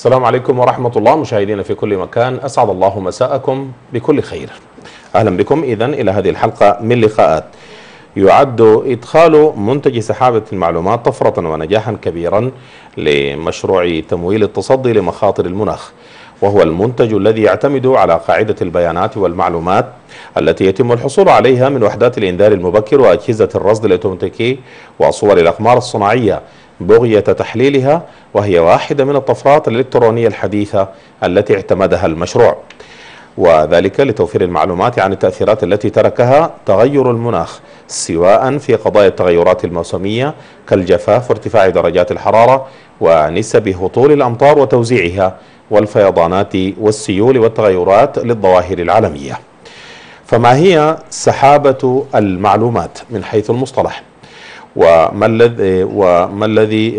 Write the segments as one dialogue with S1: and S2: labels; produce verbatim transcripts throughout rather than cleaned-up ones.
S1: السلام عليكم ورحمة الله مشاهدينا في كل مكان، أسعد الله مساءكم بكل خير. أهلا بكم إذن إلى هذه الحلقة من لقاءات. يعد إدخال منتج سحابة المعلومات طفرة ونجاحا كبيرا لمشروع تمويل التصدي لمخاطر المناخ، وهو المنتج الذي يعتمد على قاعدة البيانات والمعلومات التي يتم الحصول عليها من وحدات الإنذار المبكر وأجهزة الرصد الأوتوماتيكي وصور الأقمار الصناعية بغية تحليلها، وهي واحدة من الطفرات الإلكترونية الحديثة التي اعتمدها المشروع، وذلك لتوفير المعلومات عن التأثيرات التي تركها تغير المناخ، سواء في قضايا التغيرات الموسمية كالجفاف وارتفاع درجات الحرارة ونسب هطول الأمطار وتوزيعها والفيضانات والسيول والتغيرات للظواهر العالمية. فما هي سحابة المعلومات من حيث المصطلح؟ وما الذي وما الذي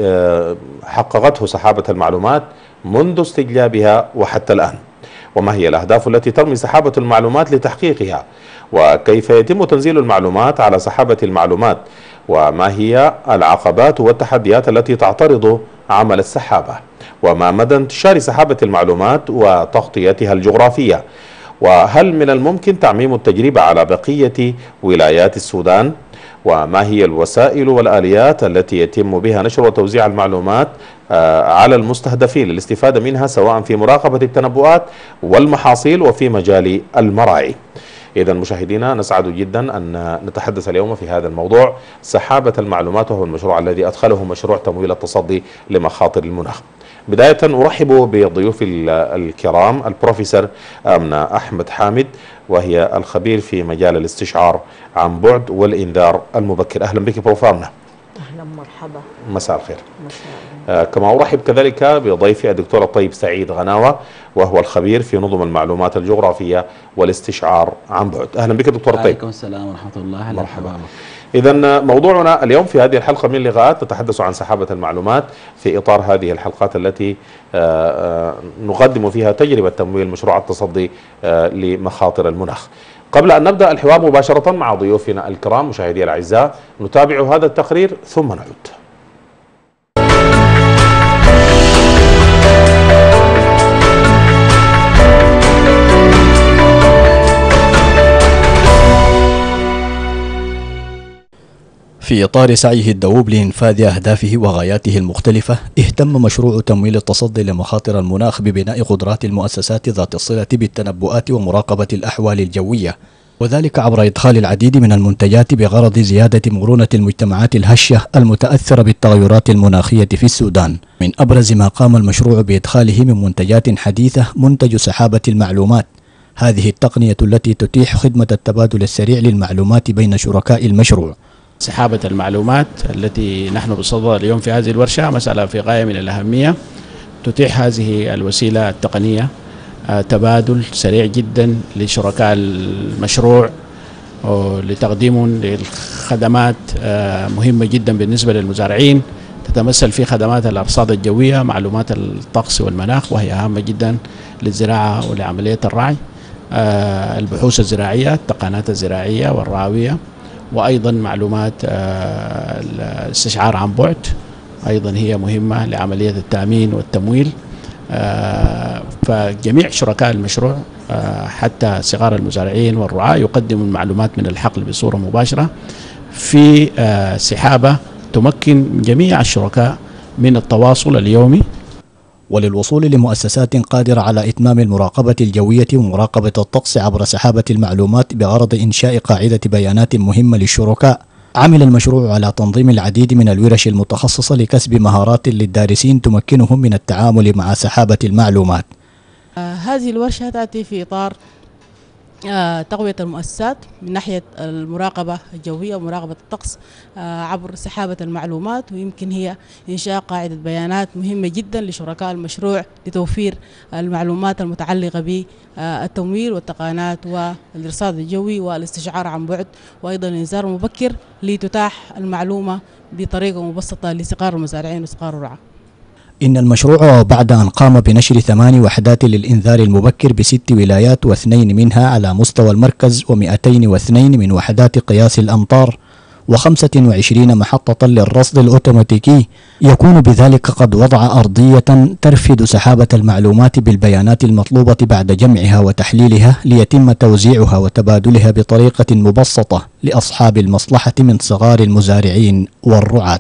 S1: حققته سحابة المعلومات منذ استجلابها وحتى الآن؟ وما هي الأهداف التي ترمي سحابة المعلومات لتحقيقها؟ وكيف يتم تنزيل المعلومات على سحابة المعلومات؟ وما هي العقبات والتحديات التي تعترض عمل السحابة؟ وما مدى انتشار سحابة المعلومات وتغطيتها الجغرافية؟ وهل من الممكن تعميم التجربة على بقية ولايات السودان؟ وما هي الوسائل والآليات التي يتم بها نشر وتوزيع المعلومات على المستهدفين للاستفادة منها، سواء في مراقبة التنبؤات والمحاصيل وفي مجال المراعي؟ إذا مشاهدينا، نسعد جدا أن نتحدث اليوم في هذا الموضوع، سحابة المعلومات، وهو المشروع الذي أدخله مشروع تمويل التصدي لمخاطر المناخ. بداية أرحب بضيوف الكرام البروفيسور آمنة أحمد حامد، وهي الخبير في مجال الاستشعار عن بعد والإنذار المبكر. أهلا بك بروف آمنة.
S2: أهلا مرحبا.
S1: مساء الخير.
S2: مساء
S1: آه كما أرحب كذلك بضيفي الدكتور الطيب سعيد غناوة، وهو الخبير في نظم المعلومات الجغرافية والاستشعار عن بعد. أهلا بك دكتور الطيب.
S3: عليكم السلام ورحمة الله.
S1: مرحبا. إذا موضوعنا اليوم في هذه الحلقة من لقاءات نتحدث عن سحابة المعلومات في إطار هذه الحلقات التي نقدم فيها تجربة تمويل مشروع التصدي لمخاطر المناخ. قبل أن نبدأ الحوار مباشرة مع ضيوفنا الكرام مشاهدي الأعزاء، نتابع هذا التقرير ثم نعود.
S4: في إطار سعيه الدؤوب لإنفاذ أهدافه وغاياته المختلفة، اهتم مشروع تمويل التصدي لمخاطر المناخ ببناء قدرات المؤسسات ذات الصلة بالتنبؤات ومراقبة الأحوال الجوية، وذلك عبر إدخال العديد من المنتجات بغرض زيادة مرونة المجتمعات الهشة المتأثرة بالتغيرات المناخية في السودان. من أبرز ما قام المشروع بإدخاله من منتجات حديثة منتج سحابة المعلومات. هذه التقنية التي تتيح خدمة التبادل السريع للمعلومات بين شركاء المشروع.
S3: سحابة المعلومات التي نحن بصددها اليوم في هذه الورشة مسألة في غاية من الأهمية. تتيح هذه الوسيلة التقنية تبادل سريع جدا لشركاء المشروع لتقديم للخدمات مهمة جدا بالنسبة للمزارعين، تتمثل في خدمات الأرصاد الجوية، معلومات الطقس والمناخ وهي هامة جدا للزراعة ولعملية الرعي، البحوث الزراعية، التقنيات الزراعية والرعوية، وأيضا معلومات الاستشعار عن بعد أيضا هي مهمة لعملية التأمين والتمويل. فجميع شركاء المشروع حتى صغار المزارعين والرعاة يقدموا المعلومات من الحقل بصورة مباشرة في سحابة تمكن جميع الشركاء من التواصل اليومي.
S4: وللوصول لمؤسسات قادرة على إتمام المراقبة الجوية ومراقبة الطقس عبر سحابة المعلومات بغرض إنشاء قاعدة بيانات مهمة للشركاء، عمل المشروع على تنظيم العديد من الورش المتخصصة لكسب مهارات للدارسين تمكنهم من التعامل مع سحابة المعلومات.
S2: آه هذه الورشة تأتي في إطار آه تقوية المؤسسات من ناحية المراقبة الجوية ومراقبة الطقس آه عبر سحابة المعلومات، ويمكن هي إنشاء قاعدة بيانات مهمة جدا لشركاء المشروع لتوفير المعلومات المتعلقة بالتمويل والتقنيات والإرصاد الجوي والاستشعار عن بعد، وأيضا الإنذار المبكر لتتاح المعلومة بطريقة مبسطة لصغار المزارعين وصغار الرعاة.
S4: إن المشروع بعد أن قام بنشر ثمان وحدات للإنذار المبكر بست ولايات واثنين منها على مستوى المركز ومئتين واثنين من وحدات قياس الأمطار، وخمسة وعشرين محطة للرصد الأوتوماتيكي، يكون بذلك قد وضع أرضية ترفد سحابة المعلومات بالبيانات المطلوبة بعد جمعها وتحليلها ليتم توزيعها وتبادلها بطريقة مبسطة لأصحاب المصلحة من صغار المزارعين والرعاة.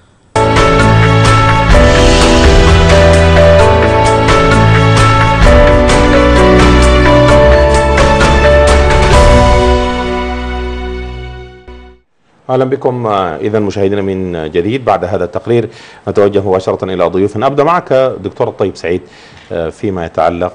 S1: أهلا بكم إذا مشاهدينا من جديد. بعد هذا التقرير نتوجه مباشرة إلى ضيوفنا. أبدأ معك دكتور الطيب سعيد فيما يتعلق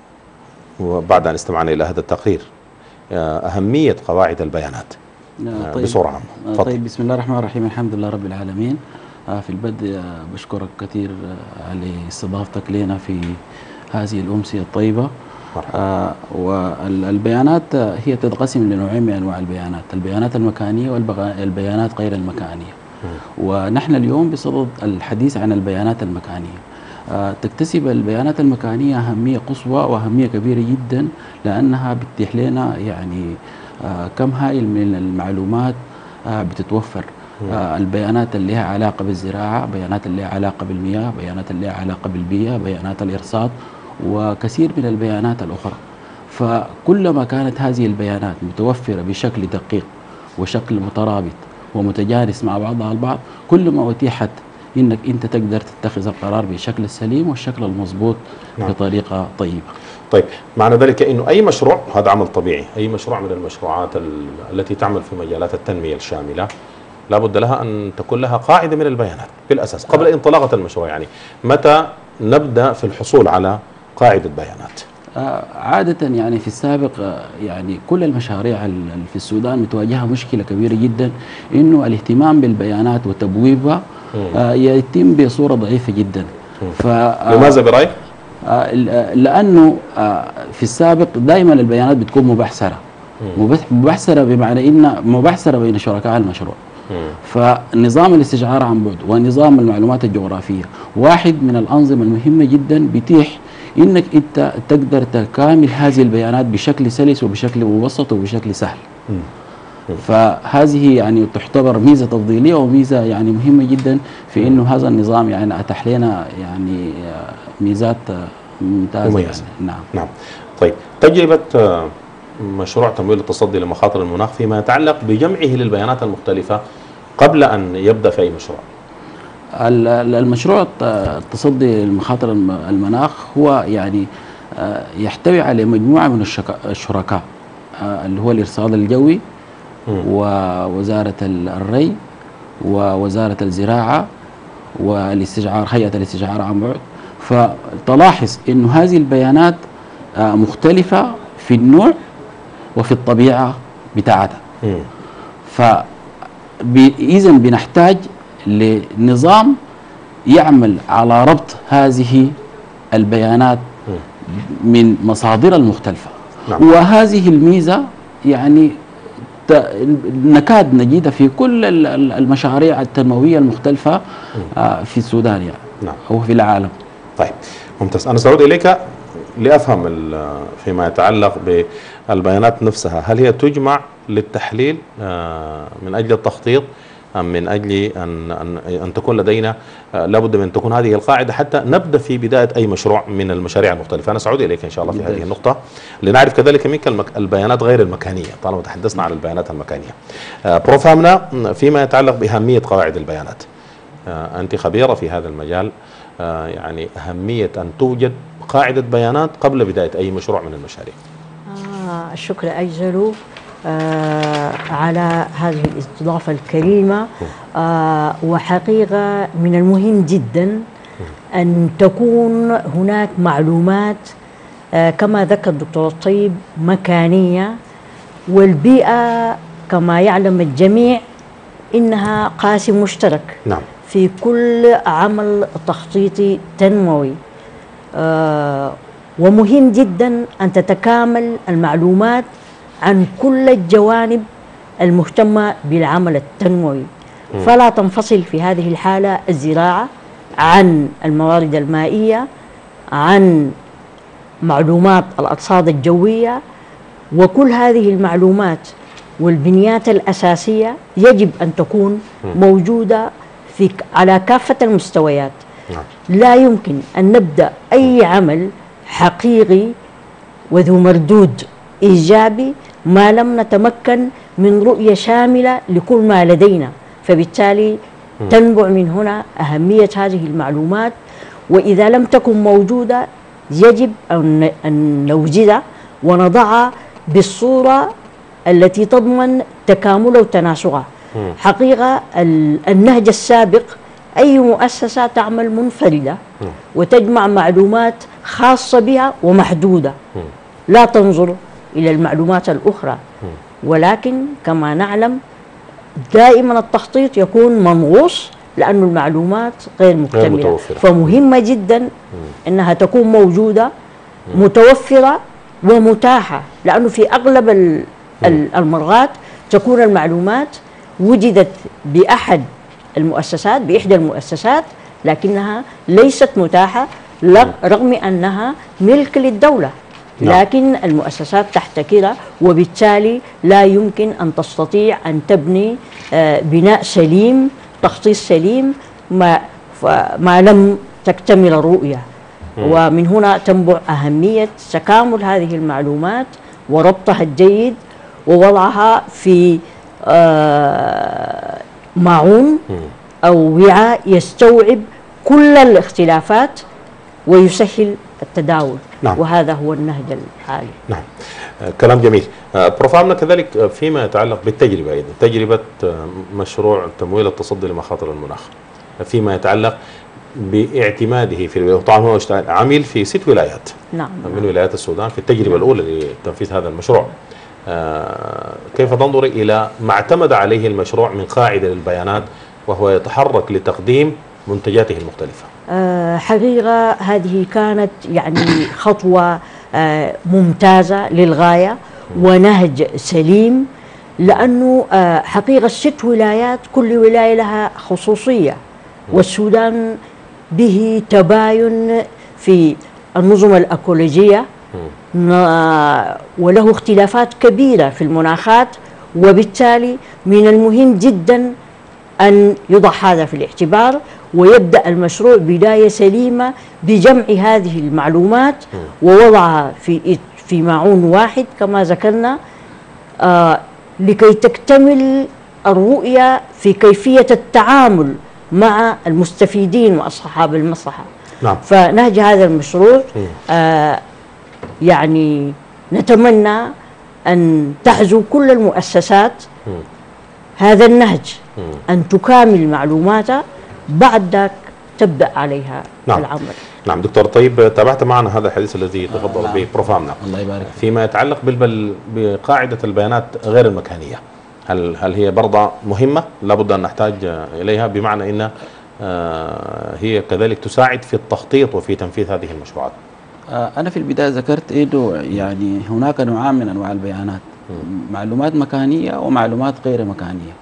S1: وبعد أن استمعنا إلى هذا التقرير أهمية قواعد البيانات طيب بصورة عامة.
S5: طيب بسم الله الرحمن الرحيم. الحمد لله رب العالمين. في البدء بشكرك كثير على استضافتك لنا في هذه الأمسية الطيبة. آه والبيانات هي تنقسم لنوعين من انواع البيانات، البيانات المكانيه والبيانات غير المكانيه. م. ونحن اليوم بصدد الحديث عن البيانات المكانيه. آه تكتسب البيانات المكانيه اهميه قصوى واهميه كبيره جدا، لانها بتتيح لنا يعني آه كم هائل من المعلومات آه بتتوفر. آه البيانات اللي لها علاقه بالزراعه، بيانات اللي لها علاقه بالمياه، بيانات اللي لها علاقه بالبيئه، بيانات الارصاد، وكثير من البيانات الأخرى. فكلما كانت هذه البيانات متوفرة بشكل دقيق وشكل مترابط ومتجانس مع بعضها البعض، كلما أتيحت إنك أنت تقدر تتخذ القرار بالشكل السليم والشكل المضبوط. نعم. بطريقة طيبة.
S1: طيب معنى ذلك أنه أي مشروع، هذا عمل طبيعي، أي مشروع من المشروعات التي تعمل في مجالات التنمية الشاملة لابد لها أن تكون لها قاعدة من البيانات بالأساس قبل انطلاقة المشروع. يعني متى نبدأ في الحصول على قاعدة بيانات؟
S5: آه عادة يعني في السابق آه يعني كل المشاريع في السودان متواجهة مشكلة كبيرة جدا، إنه الاهتمام بالبيانات وتبويبها آه يتم بصورة ضعيفة جدا.
S1: لماذا برأيك؟
S5: آه لأنه آه في السابق دائما البيانات بتكون مبعثرة. مبعثرة بمعنى إن مبعثرة بين شركاء المشروع. فنظام الاستشعار عن بعد ونظام المعلومات الجغرافية واحد من الأنظمة المهمة جدا بتيح انك انت تقدر تكامل هذه البيانات بشكل سلس وبشكل مبسط وبشكل سهل. م. فهذه يعني تعتبر ميزه تفضيليه وميزه يعني مهمه جدا في انه هذا النظام يعني اتاح لنا يعني ميزات ممتازه. يعني. نعم.
S1: نعم. طيب تجربه مشروع تمويل التصدي لمخاطر المناخ فيما يتعلق بجمعه للبيانات المختلفه قبل ان يبدا في اي مشروع.
S5: المشروع التصدي لمخاطر المناخ هو يعني يحتوي على مجموعة من الشركاء اللي هو الإرصاد الجوي ووزارة الري ووزارة الزراعة والاستشعار، هيئة الاستشعار عن بعد. فتلاحظ إنه هذه البيانات مختلفة في النوع وفي الطبيعة بتاعتها. فإذا بنحتاج لنظام يعمل على ربط هذه البيانات من مصادرها المختلفة. نعم. وهذه الميزة يعني نكاد نجدها في كل المشاريع التنموية المختلفة في السودان يعني. نعم. أو في العالم.
S1: طيب ممتاز. أنا سأعود إليك لأفهم فيما يتعلق بالبيانات نفسها، هل هي تجمع للتحليل من أجل التخطيط أم من أجل أن أن أن تكون لدينا لابد من تكون هذه القاعدة حتى نبدأ في بداية أي مشروع من المشاريع المختلفة؟ أنا سأعود إليك إن شاء الله في هذه النقطة لنعرف كذلك منك البيانات غير المكانية طالما تحدثنا عن البيانات المكانية. بروف أمنة، فيما يتعلق بأهمية قواعد البيانات، أنت خبيرة في هذا المجال، يعني أهمية أن توجد قاعدة بيانات قبل بداية أي مشروع من المشاريع.
S6: آه الشكر أجزل آه على هذه الاستضافة الكريمة. آه وحقيقة من المهم جدا أن تكون هناك معلومات آه كما ذكر الدكتور الطيب مكانية، والبيئة كما يعلم الجميع إنها قاسم مشترك. نعم. في كل عمل تخطيطي تنموي. آه ومهم جدا أن تتكامل المعلومات عن كل الجوانب المهتمة بالعمل التنموي. م. فلا تنفصل في هذه الحالة الزراعة عن الموارد المائية، عن معلومات الأرصاد الجوية، وكل هذه المعلومات والبنيات الأساسية يجب أن تكون موجودة في على كافة المستويات. لا يمكن أن نبدأ أي عمل حقيقي وذو مردود إيجابي ما لم نتمكن من رؤية شاملة لكل ما لدينا، فبالتالي تنبع من هنا أهمية هذه المعلومات، وإذا لم تكن موجودة يجب أن نوجدها ونضعها بالصورة التي تضمن تكاملها وتناسقها. حقيقة النهج السابق أي مؤسسة تعمل منفردة وتجمع معلومات خاصة بها ومحدودة، لا تنظر إلى المعلومات الأخرى، ولكن كما نعلم دائما التخطيط يكون منغوص لأن المعلومات غير مكتملة، فمهمة جدا أنها تكون موجودة متوفرة ومتاحة، لأنه في أغلب المرات تكون المعلومات وجدت بأحد المؤسسات بإحدى المؤسسات لكنها ليست متاحة رغم أنها ملك للدولة، لكن المؤسسات تحتكرها، وبالتالي لا يمكن أن تستطيع أن تبني بناء سليم تخطيط سليم ما, ما لم تكتمل الرؤية. ومن هنا تنبع أهمية تكامل هذه المعلومات وربطها الجيد ووضعها في معون أو وعاء يستوعب كل الاختلافات ويسهل التداول. نعم. وهذا هو النهج الحالي.
S1: نعم. آه كلام جميل. آه بروفامنا كذلك فيما يتعلق بالتجربة أيضا، تجربة آه مشروع تمويل التصدي لمخاطر المناخ فيما يتعلق باعتماده في طبعا هو عميل في ست ولايات.
S6: نعم.
S1: من ولايات السودان في التجربة الأولى لتنفيذ هذا المشروع. آه كيف تنظر إلى ما اعتمد عليه المشروع من قاعدة للبيانات وهو يتحرك لتقديم منتجاته المختلفة؟
S6: آه حقيقة هذه كانت يعني خطوة آه ممتازة للغاية ونهج سليم، لأنه آه حقيقة ست ولايات كل ولاية لها خصوصية، والسودان به تباين في النظم الأكولوجية وله اختلافات كبيرة في المناخات، وبالتالي من المهم جدا أن يضع هذا في الاعتبار ويبدأ المشروع بداية سليمة بجمع هذه المعلومات ووضعها في في معون واحد كما ذكرنا آه لكي تكتمل الرؤية في كيفية التعامل مع المستفيدين وأصحاب المصلحة.
S1: نعم.
S6: فنهج هذا المشروع آه يعني نتمنى أن تحظو كل المؤسسات م. هذا النهج م. أن تكامل معلوماتها بعد ذلك تبدأ عليها. نعم. العمل.
S1: نعم دكتور. طيب تابعت معنا هذا الحديث الذي تفضل آه به بروفامنا
S5: الله يبارك
S1: فيما يتعلق بالبل بقاعدة البيانات غير المكانية، هل هل هي برضه مهمة لابد أن نحتاج إليها، بمعنى أن آه هي كذلك تساعد في التخطيط وفي تنفيذ هذه المشروعات؟
S5: أنا في البداية ذكرت إنه يعني هناك نوعان من أنواع البيانات، م. معلومات مكانية ومعلومات غير مكانية.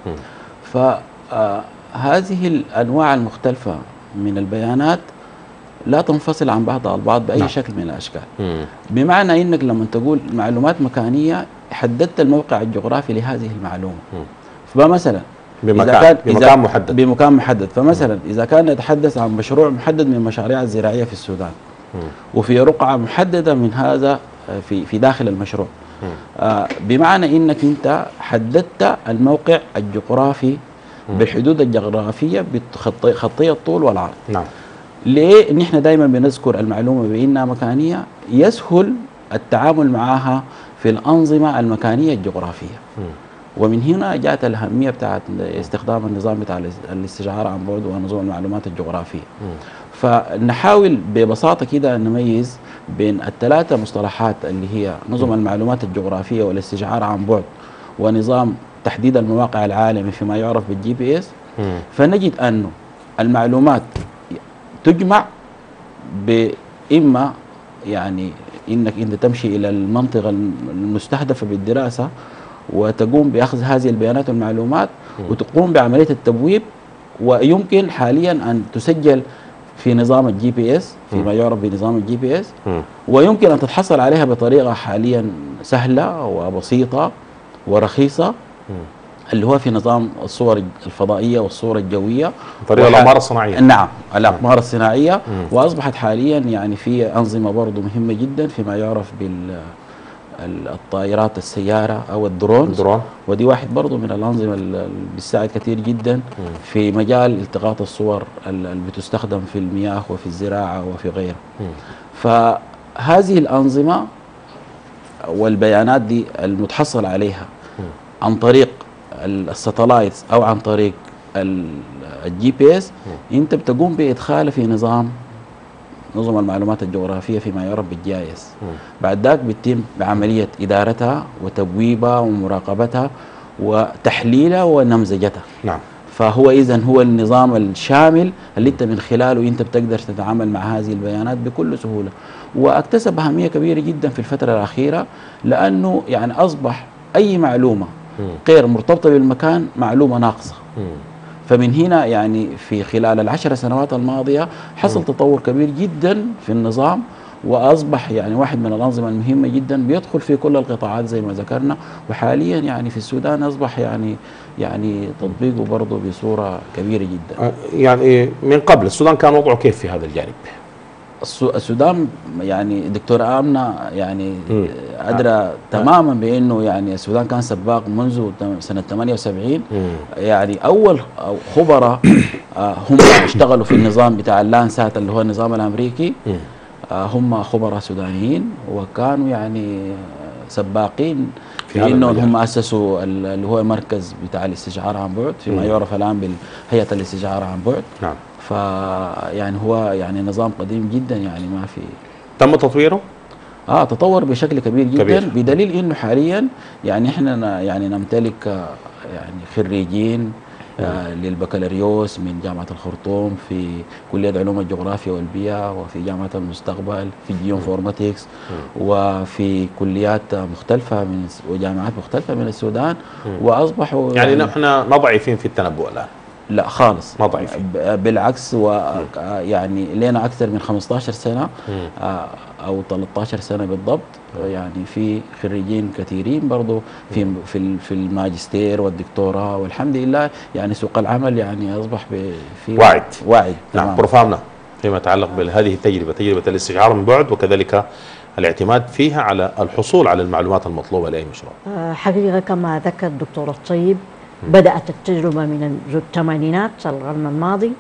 S5: فهذه الأنواع المختلفة من البيانات لا تنفصل عن بعضها البعض بأي نعم. شكل من الأشكال. م. بمعنى إنك لما تقول معلومات مكانية حددت الموقع الجغرافي لهذه المعلومة. م. فمثلا
S1: بمكان, إذا كان بمكان محدد
S5: بمكان محدد فمثلا م. إذا كان يتحدث عن مشروع محدد من المشاريع الزراعية في السودان وفي رقعة محددة من هذا في في داخل المشروع، آه بمعنى انك انت حددت الموقع الجغرافي بالحدود الجغرافية بخطية الطول والعرض.
S1: نعم.
S5: ليه نحن دائما بنذكر المعلومة بانها مكانية؟ يسهل التعامل معها في الأنظمة المكانية الجغرافية. م. ومن هنا جاءت الأهمية بتاعت استخدام النظام بتاع الاستشعار عن بعد ونظم المعلومات الجغرافية. م. فنحاول ببساطة كده أن نميز بين الثلاثة مصطلحات اللي هي نظم المعلومات الجغرافية والاستشعار عن بعد ونظام تحديد المواقع العالمي فيما يعرف بالجي بي اس. فنجد أنه المعلومات تجمع بإما يعني إنك أنت تمشي إلى المنطقة المستهدفة بالدراسة وتقوم بأخذ هذه البيانات والمعلومات وتقوم بعملية التبويب، ويمكن حاليا أن تسجل في نظام الجي بي اس فيما يعرف بنظام الجي بي اس، ويمكن ان تتحصل عليها بطريقه حاليا سهله وبسيطه ورخيصه اللي هو في نظام الصور الفضائية والصورة الجوية،
S1: طريقة الأقمار الصناعية.
S5: نعم، الأقمار الصناعية. مم. وأصبحت حاليا يعني في أنظمة برضو مهمة جدا فيما يعرف بال الطائرات السيارة أو الدرون. الدرون ودي واحد برضو من الأنظمة اللي بتساعد كثير جدا مم. في مجال التقاط الصور اللي بتستخدم في المياه وفي الزراعة وفي غيرها. مم. فهذه الأنظمة والبيانات دي المتحصل عليها مم. عن طريق الساتلايتس او عن طريق الجي بي اس، انت بتقوم بادخالها في نظام نظم المعلومات الجغرافيه فيما يعرف بالجي اي اس. بعد ذاك بيتم بعمليه ادارتها وتبويبها ومراقبتها وتحليلها ونمذجتها.
S1: نعم.
S5: فهو اذا هو النظام الشامل اللي انت من خلاله انت بتقدر تتعامل مع هذه البيانات بكل سهوله، واكتسب اهميه كبيره جدا في الفتره الاخيره، لانه يعني اصبح اي معلومه غير مرتبطة بالمكان معلومة ناقصة. مم. فمن هنا يعني في خلال العشر سنوات الماضية حصل مم. تطور كبير جدا في النظام، وأصبح يعني واحد من الأنظمة المهمة جدا بيدخل في كل القطاعات زي ما ذكرنا. وحاليا يعني في السودان أصبح يعني يعني تطبيقه برضه بصورة كبيرة جدا.
S1: يعني من قبل السودان كان وضعه كيف في هذا الجانب؟
S5: السودان يعني دكتور آمنة يعني أدرى آه. تماما بأنه يعني السودان كان سباق منذ سنة ثمانية وسبعين. مم. يعني أول خبراء آه هم اشتغلوا في النظام بتاع اللانسات اللي هو النظام الأمريكي. آه هم خبراء سودانيين، وكانوا يعني سباقين في انه هم اسسوا اللي هو المركز بتاع الاستشعار عن بعد فيما يعرف الان بالهيئه الاستشعار عن بعد. نعم. فيعني هو يعني نظام قديم جدا، يعني ما في.
S1: تم تطويره؟
S5: اه تطور بشكل كبير جدا
S1: كبير.
S5: بدليل انه حاليا يعني احنا يعني نمتلك يعني خريجين آه للبكالوريوس من جامعة الخرطوم في كلية علوم الجغرافيا والبيئة، وفي جامعة المستقبل في جيوانفورماتكس، وفي كليات مختلفة من وجامعات مختلفة من السودان. وأصبحوا
S1: يعني, يعني نحن نضعفين في التنبؤ الآن؟
S5: لا خالص،
S1: ما ضعيفين
S5: بالعكس. ويعني لنا أكثر من خمسة عشر سنة أو ثلاثة عشر سنة بالضبط، يعني في خريجين كثيرين برضو في في في الماجستير والدكتوراه، والحمد لله يعني سوق العمل يعني أصبح في
S1: واعد
S5: واعد.
S1: نعم. بروفامنا فيما يتعلق بهذه التجربة، تجربة الاستشعار من بعد، وكذلك الاعتماد فيها على الحصول على المعلومات المطلوبة لأي مشروع.
S6: حقيقة كما ذكر الدكتور الطيب، بدأت التجربة من الثمانينات القرن الماضي،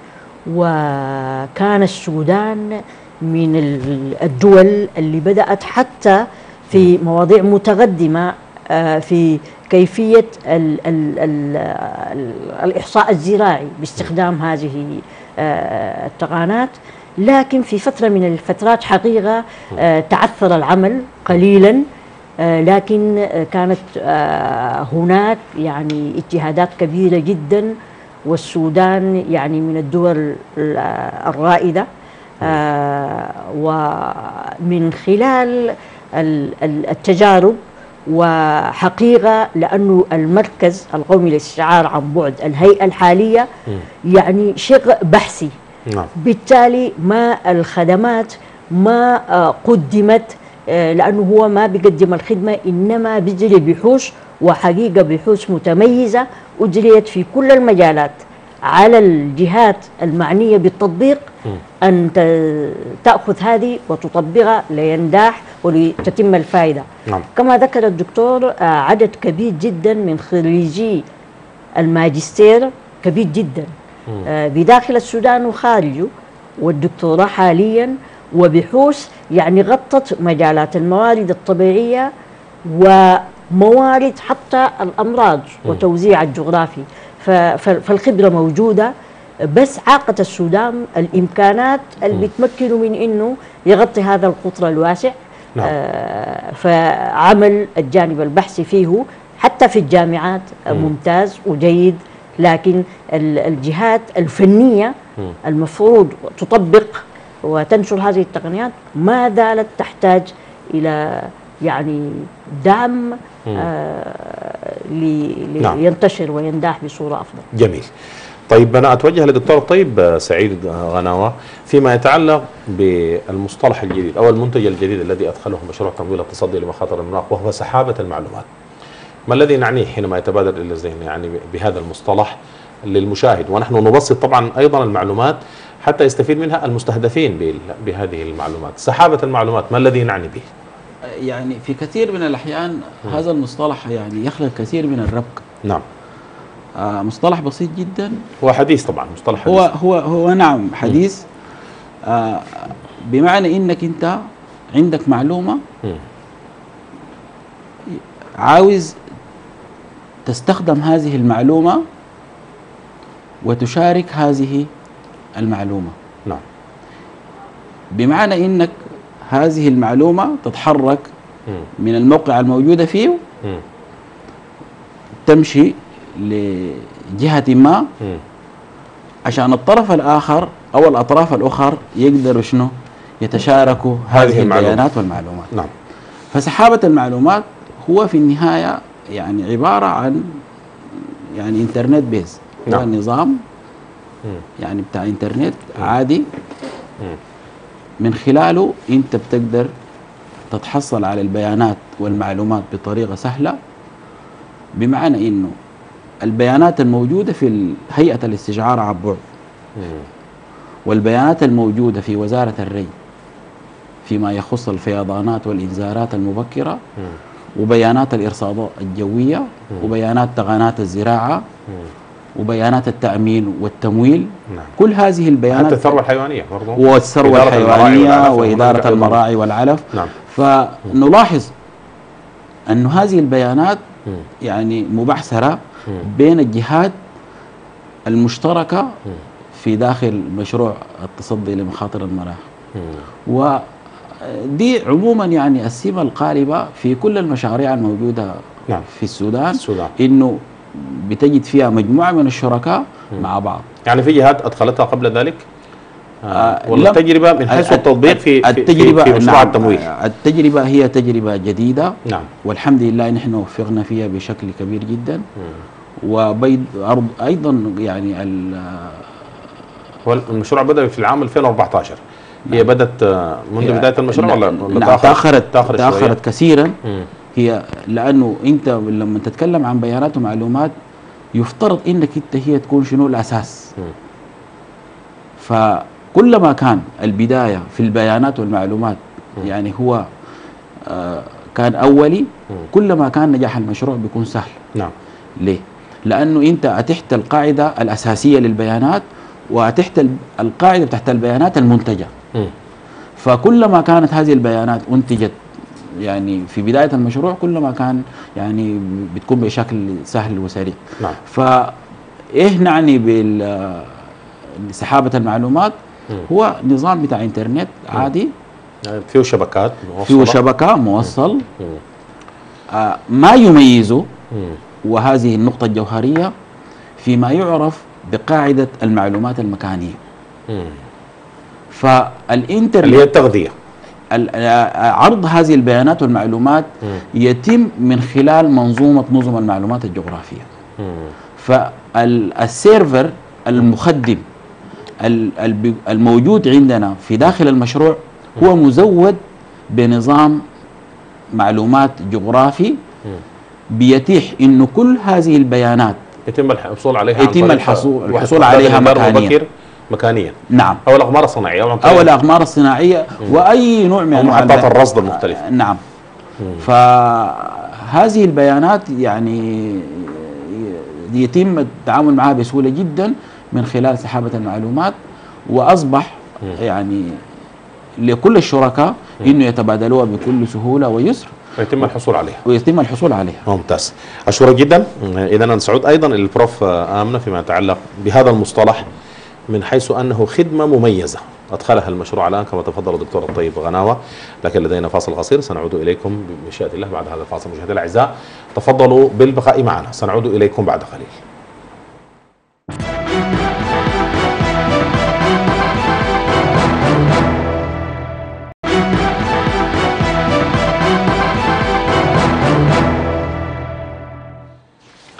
S6: وكان السودان من الدول اللي بدأت حتى في مواضيع متقدمة في كيفية ال ال ال الإحصاء الزراعي باستخدام هذه التقنيات. لكن في فترة من الفترات حقيقة تعثر العمل قليلا، لكن كانت هناك يعني اجتهادات كبيرة جدا، والسودان يعني من الدول الرائدة، ومن خلال التجارب وحقيقة لأنه المركز القومي للاستشعار عن بعد الهيئة الحالية يعني شيء بحثي. بالتالي ما الخدمات ما قدمت، لأنه هو ما بيقدم الخدمة، إنما بيجري بحوث، وحقيقة بحوث متميزة أجريت في كل المجالات على الجهات المعنية بالتطبيق أن تأخذ هذه وتطبقها لينجح ولتتم الفائدة. نعم. كما ذكر الدكتور عدد كبير جدا من خريجي الماجستير كبير جدا بداخل السودان وخارجه، والدكتوراه حاليا، وبحوث يعني غطت مجالات الموارد الطبيعية وموارد حتى الأمراض وتوزيع الجغرافي. فالخبرة موجودة، بس عاقة السودان الإمكانات اللي بتمكنه من إنه يغطي هذا القطر الواسع. نعم. آه فعمل الجانب البحثي فيه حتى في الجامعات ممتاز وجيد، لكن الجهات الفنية المفروض تطبق وتنشر هذه التقنيات ما زالت تحتاج إلى يعني دعم آه لينتشر نعم. وينداح بصورة أفضل.
S1: جميل. طيب أنا أتوجه للدكتور طيب سعيد غناوة فيما يتعلق بالمصطلح الجديد أو المنتج الجديد الذي أدخله مشروع تمويل التصدي لمخاطر المناخ، وهو سحابة المعلومات. ما الذي نعنيه حينما يتبادر إلى الذهن يعني بهذا المصطلح للمشاهد؟ ونحن نبسط طبعا أيضا المعلومات حتى يستفيد منها المستهدفين بهذه المعلومات. سحابة المعلومات ما الذي نعني به؟
S5: يعني في كثير من الأحيان م. هذا المصطلح يعني يخلق كثير من الربك.
S1: نعم.
S5: آه مصطلح بسيط جدا.
S1: هو حديث طبعا، مصطلح حديث.
S5: هو هو هو نعم حديث. آه بمعنى انك انت عندك معلومة م. عاوز تستخدم هذه المعلومة وتشارك هذه المعلومة.
S1: نعم.
S5: بمعنى انك هذه المعلومة تتحرك م. من الموقع الموجودة فيه م. تمشي لجهة ما م. عشان الطرف الآخر أو الأطراف الأخرى يقدروا شنو يتشاركوا هذه البيانات والمعلومات.
S1: نعم.
S5: فسحابة المعلومات هو في النهاية يعني عبارة عن يعني انترنت بيز. نعم. هو نظام م. يعني بتاع انترنت م. عادي م. من خلاله انت بتقدر تتحصل على البيانات والمعلومات بطريقة سهلة، بمعنى انه البيانات الموجودة في هيئة الاستشعار عن بعد والبيانات الموجودة في وزارة الري فيما يخص الفيضانات والإنذارات المبكرة وبيانات الإرصادات الجوية وبيانات تقنيات الزراعة وبيانات التأمين والتمويل.
S1: نعم.
S5: كل هذه البيانات
S1: حتى الثروة الحيوانية برضو.
S5: والثروة الحيوانية وإدارة المراعي والعلف.
S1: نعم.
S5: فنلاحظ أن هذه البيانات م. يعني مبعثرة م. بين الجهات المشتركة م. في داخل مشروع التصدي لمخاطر المناخ. ودي عموما يعني السمة القالبة في كل المشاريع الموجودة. نعم. في السودان, السودان إنه بتجد فيها مجموعة من الشركاء م. مع بعض.
S1: يعني في جهات أدخلتها قبل ذلك؟ آه ولا التجربة من حيث التطبيق في في,
S5: التجربة
S1: في مشروع
S5: نعم
S1: التمويل؟
S5: التجربة هي تجربة جديدة.
S1: نعم.
S5: والحمد لله نحن وفقنا فيها بشكل كبير جدا. وأيضا يعني
S1: هو المشروع بدأ في العام ألفين وأربعة عشر. نعم. هي بدأت منذ بداية المشروع ولا
S5: نعم تأخرت تأخرت, تأخرت, تأخرت كثيرا. م. هي لأنه أنت لما تتكلم عن بيانات ومعلومات يفترض أنك أنت هي تكون شنو الأساس. م. فكلما كان البداية في البيانات والمعلومات م. يعني هو آه كان أولي م. كلما كان نجاح المشروع بيكون سهل.
S1: نعم.
S5: ليه؟ لأنه أنت أتحت القاعدة الأساسية للبيانات وأتحت القاعدة تحت البيانات المنتجة. م. فكلما كانت هذه البيانات أنتجت يعني في بداية المشروع كلما كان يعني بتكون بشكل سهل وسريع.
S1: نعم.
S5: فإيه نعني بسحابة المعلومات؟ م. هو نظام بتاع إنترنت عادي
S1: يعني فيه شبكات موصلة.
S5: فيه شبكة موصل. آه ما يميزه م. وهذه النقطة الجوهرية فيما يعرف بقاعدة المعلومات المكانية. م. فالإنترنت
S1: اللي هي التغذية
S5: عرض هذه البيانات والمعلومات م. يتم من خلال منظومة نظم المعلومات الجغرافية. م. فالسيرفر المخدم الموجود عندنا في داخل المشروع هو مزود بنظام معلومات جغرافي م. بيتيح انه كل هذه البيانات
S1: يتم الحصول عليها
S5: يتم الحصول, الحصول عليها مكانيا
S1: مكانيا.
S5: نعم.
S1: او الاقمار الصناعيه او,
S5: أو الاقمار الصناعيه م. واي نوع من
S1: انواع محطات الرصد المختلفه.
S5: نعم. م. فهذه البيانات يعني يتم التعامل معها بسهوله جدا من خلال سحابه المعلومات، واصبح م. يعني لكل الشركاء انه يتبادلوها بكل سهوله ويسر
S1: ويتم الحصول عليها
S5: ويتم الحصول عليها.
S1: ممتاز. اشكرك جدا. اذا نسعد ايضا البروف امنه فيما يتعلق بهذا المصطلح من حيث انه خدمه مميزه ادخلها المشروع الان كما تفضل الدكتور الطيب غناوه، لكن لدينا فاصل قصير سنعود اليكم بمشيئه الله بعد هذا الفاصل. مشاهدينا الاعزاء تفضلوا بالبقاء معنا، سنعود اليكم بعد قليل.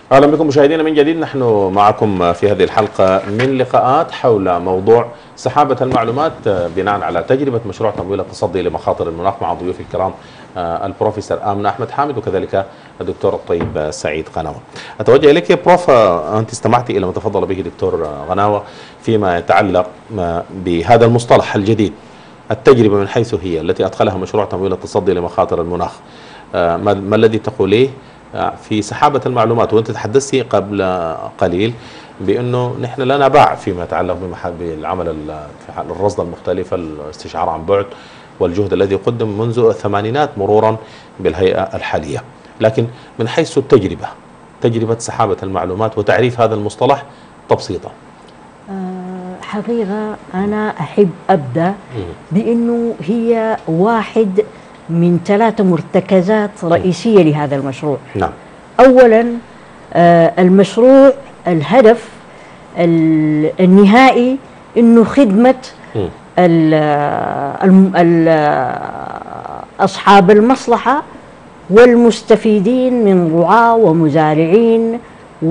S1: اهلا بكم مشاهدينا من جديد. نحن معكم في هذه الحلقه من لقاءات حول موضوع سحابه المعلومات بناء على تجربه مشروع تمويل التصدي لمخاطر المناخ مع ضيوفي الكرام البروفيسور آمنة أحمد حامد وكذلك الدكتور الطيب سعيد غناوة. أتوجه إليك يا بروف، أنت استمعتي إلى ما تفضل به دكتور غناوة فيما يتعلق بهذا المصطلح الجديد، التجربة من حيث هي التي أدخلها مشروع تمويل التصدي لمخاطر المناخ. ما الذي تقوليه في سحابة المعلومات؟ وأنت تحدثتي قبل قليل بأنه نحن لا نباع فيما يتعلق بالعمل الرصد المختلفة، الاستشعار عن بعد والجهد الذي قدم منذ الثمانينات مرورا بالهيئة الحالية، لكن من حيث التجربة، تجربة سحابة المعلومات وتعريف هذا المصطلح تبسيطا.
S6: أه حقيقة أنا أحب أبدأ بأنه هي واحد من ثلاثة مرتكزات رئيسية لهذا المشروع.
S1: نعم.
S6: أولا أه المشروع الهدف النهائي أنه خدمة ال ال أصحاب المصلحة والمستفيدين من رعاة ومزارعين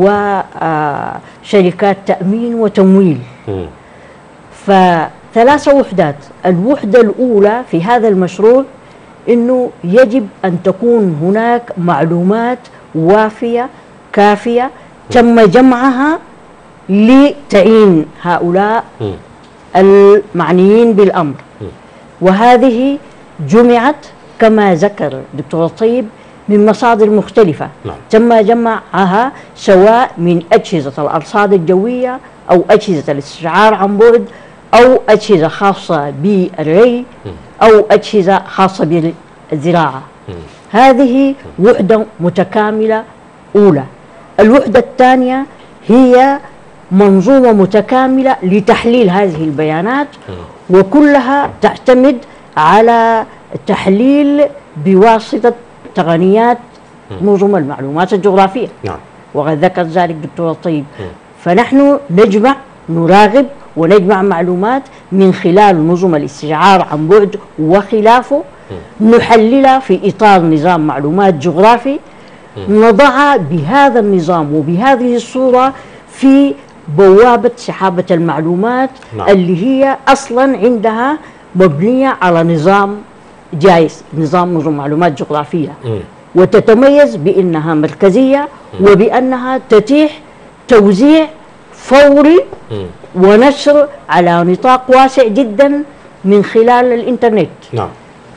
S6: وشركات تأمين وتمويل. فثلاث وحدات. الوحدة الأولى في هذا المشروع أنه يجب أن تكون هناك معلومات وافية كافية تم جمعها لتعيين هؤلاء المعنيين بالأمر، وهذه جمعت كما ذكر دكتور الطيب من مصادر مختلفة.
S1: نعم.
S6: تم جمعها سواء من أجهزة الأرصاد الجوية أو أجهزة الاستشعار عن بعد أو أجهزة خاصة بالري أو أجهزة خاصة بالزراعة. هذه وحدة متكاملة أولى. الوحدة الثانية هي منظومة متكاملة لتحليل هذه البيانات، وكلها تعتمد على تحليل بواسطة تقنيات نظم المعلومات الجغرافية.
S1: نعم.
S6: وقد ذكر ذلك دكتور الطيب. فنحن نجمع نراقب ونجمع معلومات من خلال نظم الاستشعار عن بعد وخلافه، نحللها في إطار نظام معلومات جغرافي، نضعها بهذا النظام وبهذه الصورة في بوابة سحابة المعلومات. نعم. اللي هي أصلا عندها مبنية على نظام جايز، نظام نظم معلومات جغرافية، م. وتتميز بأنها مركزية م. وبأنها تتيح توزيع فوري م. ونشر على نطاق واسع جدا من خلال الإنترنت.
S1: نعم.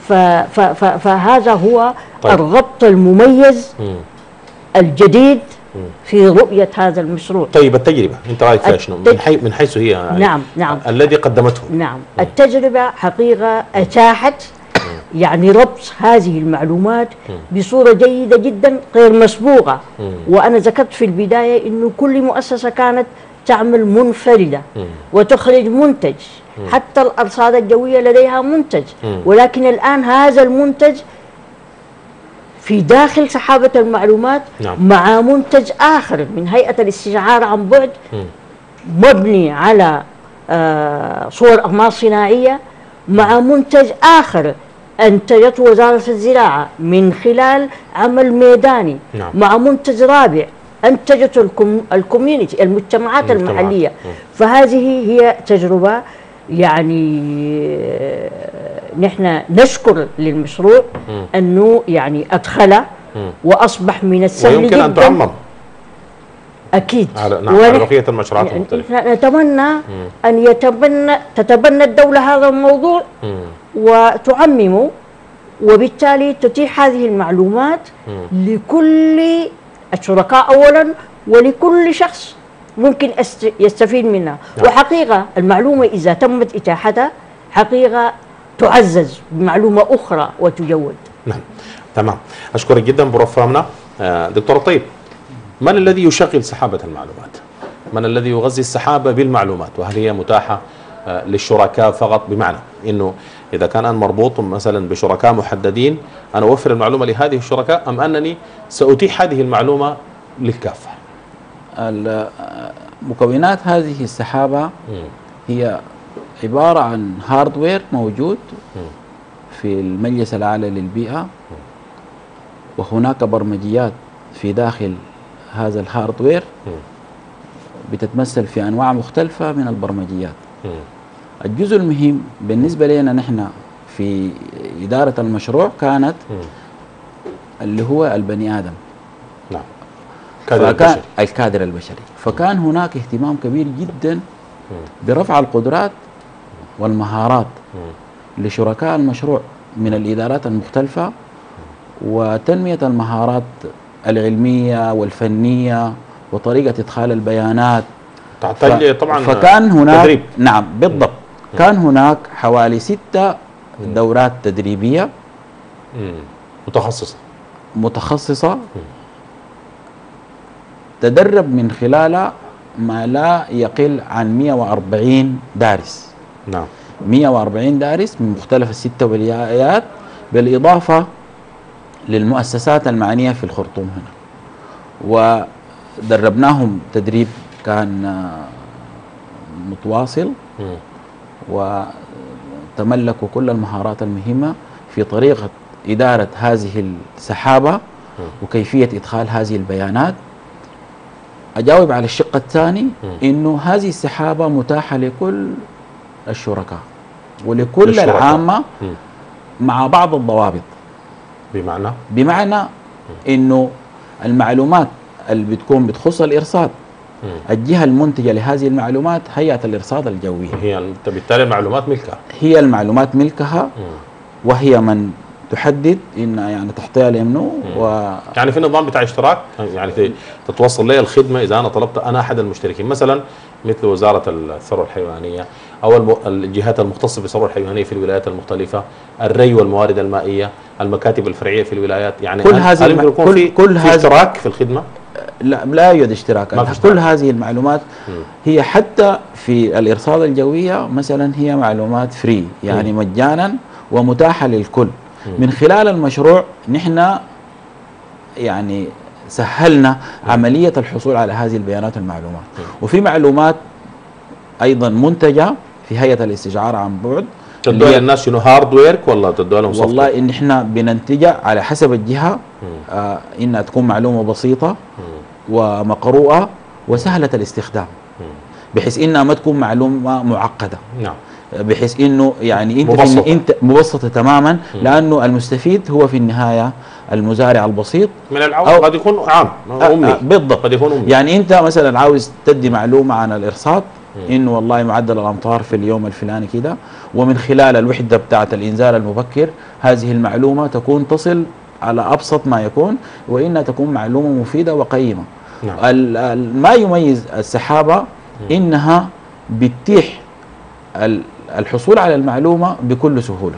S6: فهذا هو طيب. الربط المميز م. الجديد في رؤية هذا المشروع.
S1: طيب التجربة انت رايك فيها شنو؟ من حيث من حيث هي يعني
S6: نعم نعم
S1: الذي قدمته.
S6: نعم. م. التجربة حقيقة أتاحت يعني ربط هذه المعلومات م. بصورة جيدة جدا غير مسبوقة. م. وأنا ذكرت في البداية إنه كل مؤسسة كانت تعمل منفردة م. وتخرج منتج. م. حتى الأرصاد الجوية لديها منتج. م. ولكن الآن هذا المنتج في داخل سحابة المعلومات. نعم. مع منتج آخر من هيئة الاستشعار عن بعد م. مبني على آه صور أقمار صناعية، مع منتج آخر أنتجته وزارة الزراعة من خلال عمل ميداني. نعم. مع منتج رابع أنتجته الكم الكوميونيتي المجتمعات المحلية. م. فهذه هي تجربة يعني نحن نشكر للمشروع م. أنه يعني أدخله م. وأصبح من السهل
S1: ويمكن
S6: جدا
S1: أن تعمم
S6: أكيد
S1: على نعم على بقية المشروعات يعني المختلفة.
S6: نتمنى م. أن يتبنى تتبنى الدولة هذا الموضوع م. وتعممه، وبالتالي تتيح هذه المعلومات م. لكل الشركاء أولا ولكل شخص ممكن يستفيد منها. نعم. وحقيقة المعلومة إذا تمت إتاحتها حقيقة تعزز بمعلومة أخرى وتجود.
S1: نعم تمام. أشكرك جدا بروف آمنة. دكتور الطيب، من الذي يشغل سحابة المعلومات؟ من الذي يغذي السحابة بالمعلومات؟ وهل هي متاحة للشركاء فقط، بمعنى أنه إذا كان أنا مربوط مثلا بشركاء محددين أنا أوفر المعلومة لهذه الشركاء، أم أنني سأتيح هذه المعلومة للكافة؟
S5: مكونات هذه السحابة م. هي عبارة عن هاردوير موجود م. في المجلس الأعلى للبيئة م. وهناك برمجيات في داخل هذا الهاردوير بتتمثل في أنواع مختلفة من البرمجيات. الجزء المهم بالنسبة لنا نحن في إدارة المشروع كانت اللي هو البني آدم.
S1: نعم. الكادر
S5: فكان
S1: البشري.
S5: الكادر البشري، فكان هناك اهتمام كبير جدا برفع القدرات والمهارات لشركاء المشروع من الإدارات المختلفة، وتنمية المهارات العلمية والفنية وطريقة إدخال البيانات.
S1: تحتاج طبعا
S5: فكان هناك
S1: تدريب.
S5: نعم بالضبط. كان هناك حوالي ستة دورات تدريبية
S1: متخصصة
S5: متخصصة تدرب من خلالها ما لا يقل عن مئة وأربعين دارس.
S1: نعم.
S5: مئة وأربعين دارس من مختلف الستة ولايات، بالإضافة للمؤسسات المعنية في الخرطوم هنا، ودربناهم تدريب كان متواصل، وتملكوا كل المهارات المهمة في طريقة إدارة هذه السحابة وكيفية إدخال هذه البيانات. أجاوب على الشق الثاني إنه هذه السحابة متاحة لكل الشركاء ولكل
S1: الشركاء.
S5: العامة مع بعض الضوابط.
S1: بمعنى
S5: بمعنى إنه المعلومات اللي بتكون بتخص الإرصاد، الجهة المنتجة لهذه المعلومات هيئة الإرصاد الجوي،
S1: هي بالتالي المعلومات ملكها،
S5: هي المعلومات ملكها، وهي من تحدد ان يعني تحتها اليمنو. و
S1: يعني في نظام بتاع اشتراك، يعني تتوصل لي الخدمه اذا انا طلبت، انا احد المشتركين مثلا مثل وزاره الثروه الحيوانيه او الجهات المختصه بالثروه الحيوانيه في الولايات المختلفه، الري والموارد المائيه، المكاتب الفرعيه في الولايات، يعني
S5: كل هذه
S1: هل يكون
S5: كل
S1: في,
S5: كل
S1: في اشتراك في الخدمه؟
S5: لا لا يوجد اشتراك.
S1: كل
S5: اشتراك. هذه المعلومات م. هي حتى في الارصاد الجويه مثلا هي معلومات فري، يعني م. مجانا ومتاحه للكل. من خلال المشروع نحن يعني سهلنا عملية الحصول على هذه البيانات والمعلومات، وفي معلومات أيضا منتجة في هيئة الاستشعار عن بعد.
S1: تدوها للناس شنو هاردوير ولا تدوها لهم سوفت وير؟
S5: والله إن إحنا بننتجها على حسب الجهة، آه إنها تكون معلومة بسيطة مم. ومقروءة وسهلة الاستخدام، مم. بحيث إنها ما تكون معلومة معقدة. نعم. بحيث انه يعني انت
S1: مبسطة.
S5: انت مبسطه تماما، لانه المستفيد هو في النهايه المزارع البسيط
S1: من العوام، قد يكون عام امي.
S5: بالضبط،
S1: قد يكون امي.
S5: يعني انت مثلا عاوز تدي معلومه عن الارصاد، انه والله معدل الامطار في اليوم الفلاني كده، ومن خلال الوحده بتاعه الانذار المبكر هذه المعلومه تكون تصل على ابسط ما يكون، وانها تكون معلومه مفيده وقيمه. نعم. ما يميز السحابه انها بتتيح الحصول على المعلومة بكل سهولة.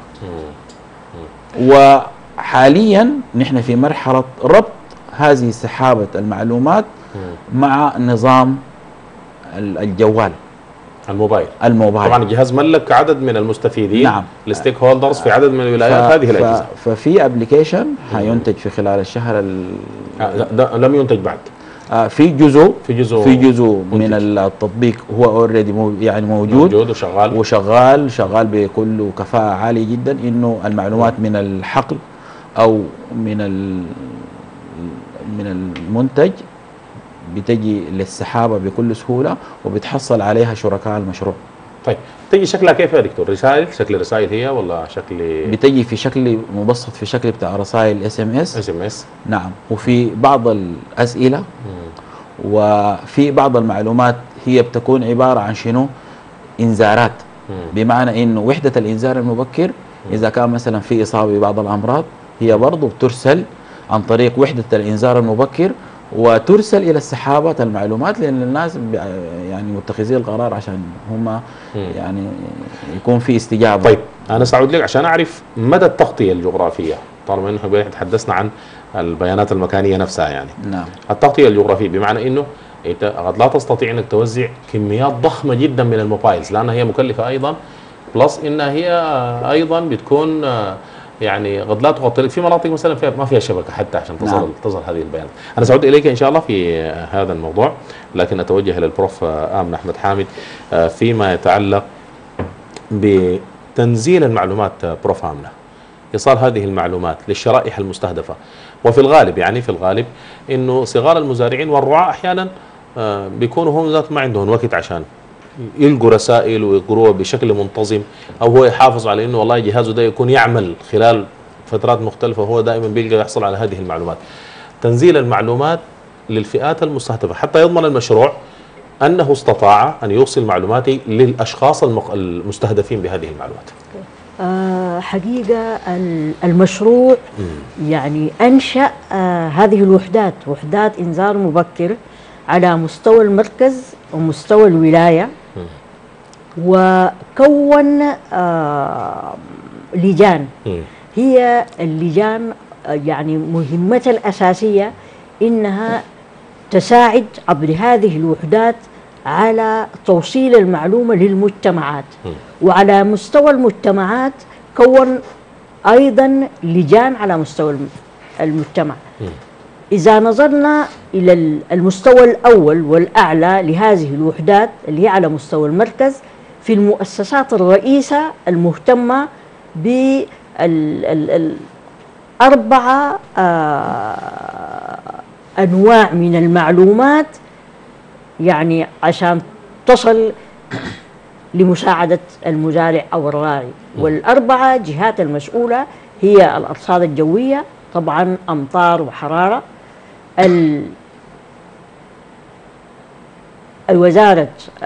S5: وحاليا نحن في مرحلة ربط هذه سحابة المعلومات مع نظام الجوال
S1: الموبايل.
S5: الموبايل
S1: طبعا الجهاز ملك عدد من المستفيدين.
S5: نعم.
S1: الستيك هولدرز في عدد من الولايات هذه الاجهزه.
S5: ففي ابلكيشن حينتج في خلال الشهر ال...
S1: ده لم ينتج بعد.
S5: في جزء
S1: في جزء
S5: في جزء من التطبيق هو اوريدي مو يعني موجود
S1: موجود وشغال
S5: وشغال شغال بكل كفاءة عالية جدا، انه المعلومات من الحقل او من من المنتج بتجي للسحابة بكل سهولة وبتحصل عليها شركاء المشروع.
S1: طيب تجي شكلها كيف يا دكتور؟ رسائل؟ شكل رسائل هي ولا شكل؟
S5: بتجي في شكل مبسط، في شكل بتاع رسائل اس ام اس.
S1: اس ام اس.
S5: نعم. وفي بعض الاسئله مم. وفي بعض المعلومات هي بتكون عباره عن شنو؟ انذارات. مم. بمعنى انه وحده الانذار المبكر مم. اذا كان مثلا في اصابه ببعض الامراض هي برضه بترسل عن طريق وحده الانذار المبكر، وترسل الى السحابه المعلومات، لان الناس يعني متخذي القرار عشان هم يعني يكون في استجابه.
S1: طيب انا سأعود لك عشان اعرف مدى التغطيه الجغرافيه، طالما انه احنا تحدثنا عن البيانات المكانيه نفسها يعني.
S5: نعم.
S1: التغطيه الجغرافيه بمعنى انه انت قد لا تستطيع انك توزع كميات ضخمه جدا من الموبايلز، لانها هي مكلفه ايضا، بلس انها هي ايضا بتكون يعني قد لا تغطي لك في مناطق مثلا فيها ما فيها شبكه حتى عشان تصل نعم. تصل هذه البيانات. انا سأعود اليك ان شاء الله في هذا الموضوع، لكن اتوجه للبروف آمنة أحمد حامد فيما يتعلق بتنزيل المعلومات. بروف آمنة، إيصال هذه المعلومات للشرائح المستهدفة. وفي الغالب يعني في الغالب إنه صغار المزارعين والرعاة أحيانا آه بيكونوا هم ذات ما عندهم وقت عشان يلقوا رسائل ويقروها بشكل منتظم، أو هو يحافظ على إنه والله جهازه ده يكون يعمل خلال فترات مختلفة، وهو دائما بيلقى يحصل على هذه المعلومات. تنزيل المعلومات للفئات المستهدفة حتى يضمن المشروع أنه استطاع أن يوصل معلوماته للأشخاص المستهدفين بهذه المعلومات.
S6: آه حقيقة المشروع يعني أنشأ آه هذه الوحدات، وحدات إنذار مبكر على مستوى المركز ومستوى الولاية، وكون آه لجان. هي اللجان يعني مهمتها الأساسية إنها تساعد عبر هذه الوحدات على توصيل المعلومة للمجتمعات. وعلى مستوى المجتمعات كون أيضا لجان على مستوى المجتمع. إذا نظرنا إلى المستوى الأول والأعلى لهذه الوحدات اللي هي على مستوى المركز، في المؤسسات الرئيسة المهتمة بالأربعة أنواع من المعلومات، يعني عشان تصل لمساعدة المزارع أو الراعي. والأربعة جهات المسؤولة هي الأرصاد الجوية، طبعا أمطار وحرارة، الوزارة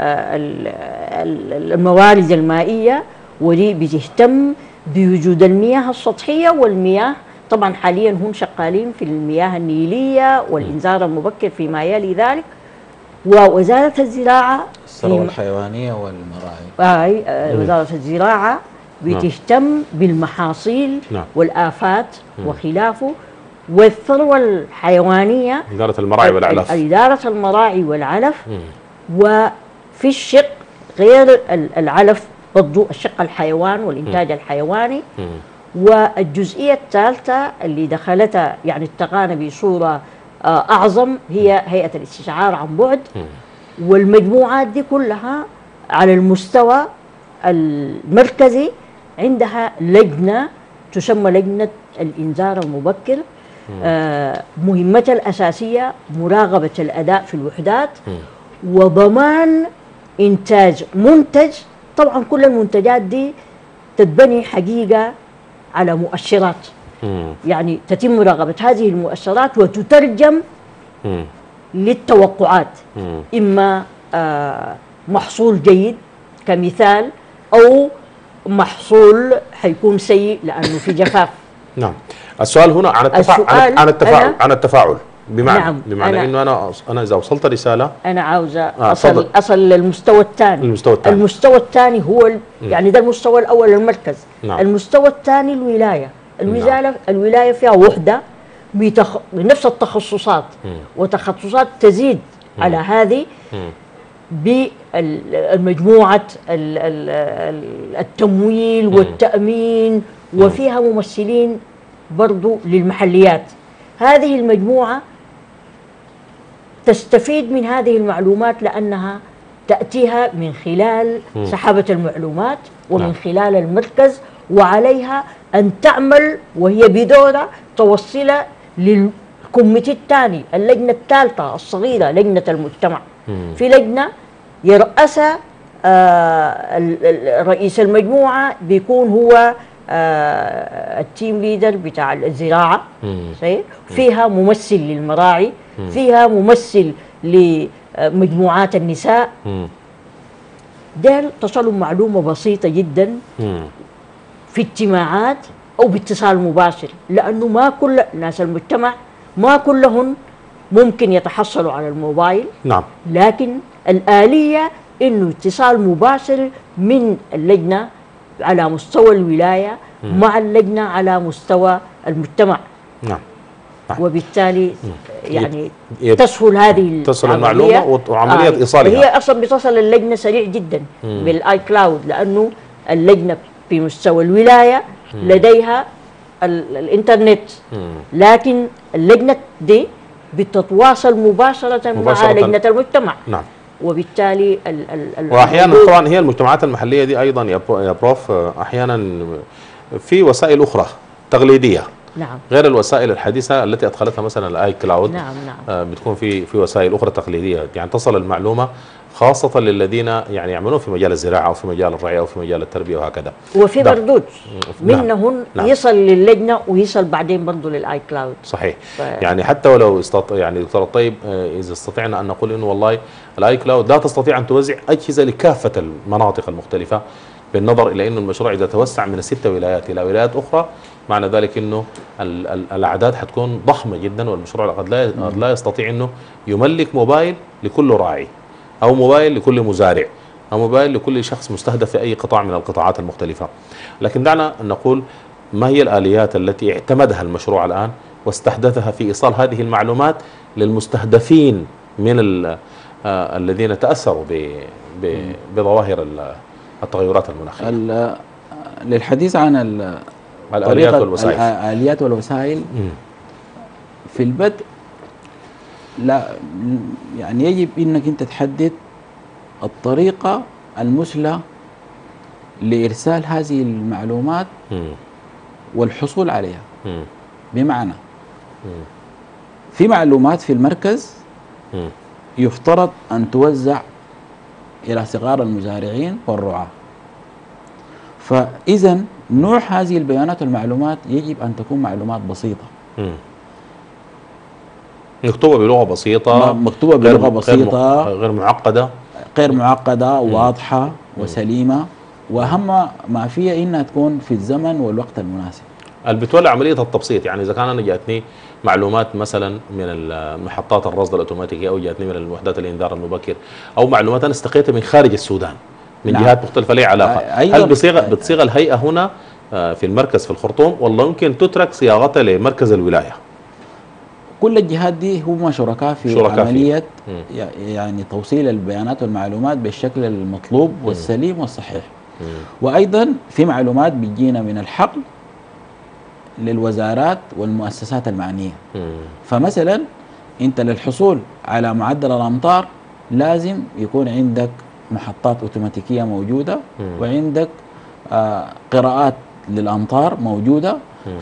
S6: الموارد المائية، ودي بتهتم بوجود المياه السطحية والمياه، طبعا حاليا هم شغالين في المياه النيلية والإنذار المبكر فيما يلي ذلك. ووزارة الزراعة
S7: الثروة الحيوانية والمراعي.
S6: آه وزارة الزراعة بتهتم بالمحاصيل
S1: نعم.
S6: والآفات نعم. وخلافه. والثروة الحيوانية
S1: إدارة المراعي والعلف.
S6: إدارة المراعي والعلف. مم. وفي الشق غير العلف برضو الشق الحيوان والإنتاج مم. الحيواني. مم. والجزئية الثالثة اللي دخلتها يعني اتقانا بصورة أعظم هي هيئة الاستشعار عن بعد. مم. والمجموعات دي كلها على المستوى المركزي عندها لجنة تسمى لجنة الإنذار المبكر. آه مهمتها الأساسية مراقبة الأداء في الوحدات م. وضمان إنتاج منتج. طبعا كل المنتجات دي تتبني حقيقة على مؤشرات، م. يعني تتم مراقبة هذه المؤشرات وتترجم م. للتوقعات، م. إما آه محصول جيد كمثال، أو محصول حيكون سيء لأنه في جفاف.
S1: نعم. السؤال هنا عن التفاعل عن التفاعل عن التفاعل بمعنى نعم بمعنى انه انا انا اذا وصلت رساله
S6: انا عاوزه آه اصل اصل للمستوى الثاني.
S1: المستوى الثاني
S6: المستوى الثاني هو يعني ده المستوى الاول المركز. نعم. المستوى الثاني الولايه. الولايه نعم. الولايه فيها وحده بتخ... بنفس التخصصات م. وتخصصات تزيد م. على هذه بمجموعه التمويل م. والتامين م. وفيها ممثلين برضو للمحليات. هذه المجموعة تستفيد من هذه المعلومات لأنها تأتيها من خلال سحابة المعلومات ومن نعم. خلال المركز، وعليها أن تعمل وهي بدورة توصل للكوميتي الثاني، اللجنة الثالثة الصغيرة، لجنة المجتمع. مم. في لجنة يرأسها آه رئيس المجموعة، بيكون هو آه التيم ليدر بتاع الزراعة. صحيح. فيها ممثل للمراعي، مم. فيها ممثل لمجموعات النساء. ديل تصلوا معلومة بسيطة جدا مم. في اجتماعات أو باتصال مباشر، لأنه ما كل ناس المجتمع ما كلهم ممكن يتحصلوا على الموبايل.
S1: نعم.
S6: لكن الآلية إنه اتصال مباشر من اللجنة على مستوى الولاية مم. مع اللجنة على مستوى المجتمع.
S1: نعم.
S6: نعم. وبالتالي مم. يعني يت... تسهل هذه
S1: تصل المعلومة وعملية آه إيصالها.
S6: هي أصلا بتصل اللجنة سريع جدا بالآي كلاود، لأنه اللجنة في مستوى الولاية مم. لديها ال... الإنترنت. مم. لكن اللجنة دي بتتواصل مباشرة, مباشرة مع لجنة المجتمع.
S1: نعم.
S6: وبالتالي ال ال
S1: واحيانا طبعا هي المجتمعات المحليه دي ايضا يا بروف احيانا في وسائل اخرى تقليدية
S6: نعم.
S1: غير الوسائل الحديثة التي أدخلتها مثلا الآي كلاود.
S6: نعم نعم.
S1: آه بتكون في في وسائل أخرى تقليدية، يعني تصل المعلومة خاصة للذين يعني يعملون في مجال الزراعة أو في مجال الرعي أو في مجال التربية وهكذا.
S6: وفي مردود منهن
S1: نعم.
S6: يصل للجنة ويصل بعدين برضه للآي كلاود.
S1: صحيح.
S6: ف...
S1: يعني حتى ولو استط... يعني دكتور الطيب إذا استطعنا أن نقول إنه والله الآي كلاود لا تستطيع أن توزع أجهزة لكافة المناطق المختلفة، بالنظر إلى أنه المشروع إذا توسع من الست ولايات إلى ولايات أخرى معنى ذلك أنه ال ال الأعداد حتكون ضخمة جدا، والمشروع قد لا لا يستطيع أنه يملك موبايل لكل راعي أو موبايل لكل مزارع أو موبايل لكل شخص مستهدف في أي قطاع من القطاعات المختلفة. لكن دعنا نقول ما هي الآليات التي اعتمدها المشروع الآن واستحدثها في إيصال هذه المعلومات للمستهدفين من آه الذين تأثروا بظواهر التغيرات المناخية.
S5: للحديث عن
S1: الآليات والوسائل
S5: الآليات والوسائل م. في البدء لا يعني يجب انك انت تحدد الطريقة المثلى لإرسال هذه المعلومات م. والحصول عليها. م. بمعنى م. في معلومات في المركز م. يفترض أن توزع إلى صغار المزارعين والرعاة، فإذا نوع هذه البيانات والمعلومات يجب أن تكون معلومات بسيطة م.
S1: مكتوبة بلغة بسيطة،
S5: مكتوبة بلغة بسيطة
S1: غير معقدة
S5: غير معقدة واضحة وسليمة، وأهم ما فيها إنها تكون في الزمن والوقت المناسب.
S1: اللي بتولي عملية التبسيط، يعني إذا كان أنا جاتني معلومات مثلا من محطات الرصد الأوتوماتيكية أو جاتني من الوحدات الإنذار المبكر أو معلومات أنا استقيتها من خارج السودان من نعم. جهات مختلفة لها علاقة، هل بصيغة بتصيغ الهيئة هنا في المركز في الخرطوم ولا يمكن تترك صياغتها لمركز الولاية؟
S5: كل الجهات دي هم شركاء في شركاء عملية فيه. يعني توصيل البيانات والمعلومات بالشكل المطلوب والسليم والصحيح. مم. وأيضا في معلومات بتجينا من الحقل للوزارات والمؤسسات المعنية. مم. فمثلا أنت للحصول على معدل الأمطار لازم يكون عندك محطات أوتوماتيكية موجودة. مم. وعندك آه قراءات للأمطار موجودة. مم.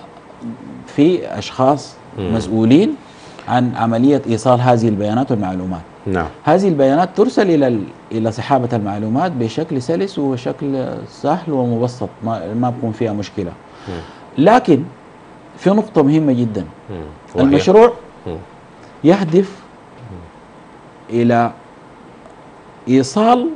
S5: ففي أشخاص مم. مسؤولين عن عملية إيصال هذه البيانات والمعلومات. نعم. هذه البيانات ترسل إلى إلى سحابة المعلومات بشكل سلس وشكل سهل ومبسط، ما ما بكون فيها مشكلة. مم. لكن في نقطة مهمة جدا. مم. المشروع مم. يهدف مم. إلى إيصال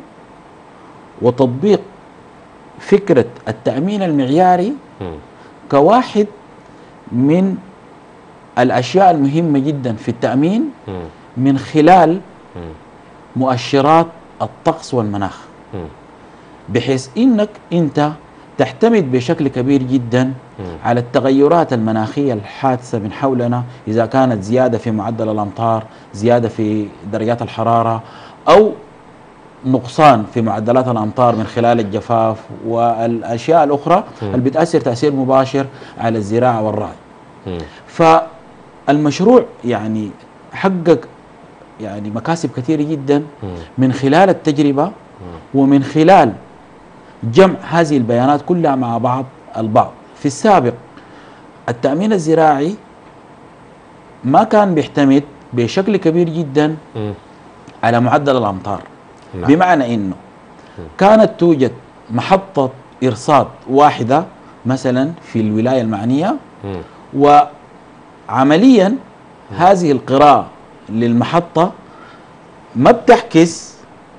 S5: وتطبيق فكرة التأمين المعياري مم. كواحد من الأشياء المهمة جدا في التأمين مم. من خلال مم. مؤشرات الطقس والمناخ، مم. بحيث إنك أنت تعتمد بشكل كبير جدا مم. على التغيرات المناخية الحادثة من حولنا، إذا كانت زيادة في معدل الأمطار، زيادة في درجات الحرارة، أو نقصان في معدلات الأمطار من خلال الجفاف والأشياء الأخرى مم. اللي بتأثر تأثير مباشر على الزراعة والرعي. مم. فالمشروع يعني حقق يعني مكاسب كثيرة جدا مم. من خلال التجربة مم. ومن خلال جمع هذه البيانات كلها مع بعض البعض. في السابق التأمين الزراعي ما كان بيعتمد بشكل كبير جدا مم. على معدل الأمطار. نعم. بمعنى إنه مم. كانت توجد محطة إرصاد واحدة مثلا في الولاية المعنية، مم. وعمليا مم. هذه القراءة للمحطة ما بتعكس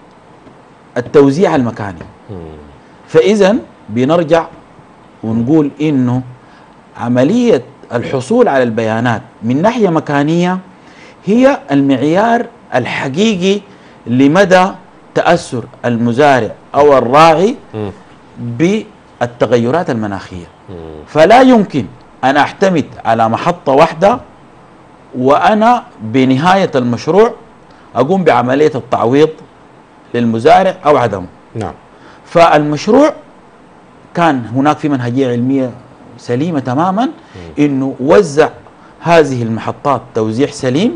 S5: التوزيع المكاني. مم. فإذا بنرجع ونقول إنه عملية الحصول على البيانات من ناحية مكانية هي المعيار الحقيقي لمدى تأثر المزارع أو الراعي م. بالتغيرات المناخية. م. فلا يمكن أن أعتمد على محطة واحدة وأنا بنهاية المشروع أقوم بعملية التعويض للمزارع أو عدمه. نعم. فالمشروع كان هناك في منهجية علمية سليمة تماما، إنه وزع هذه المحطات توزيع سليم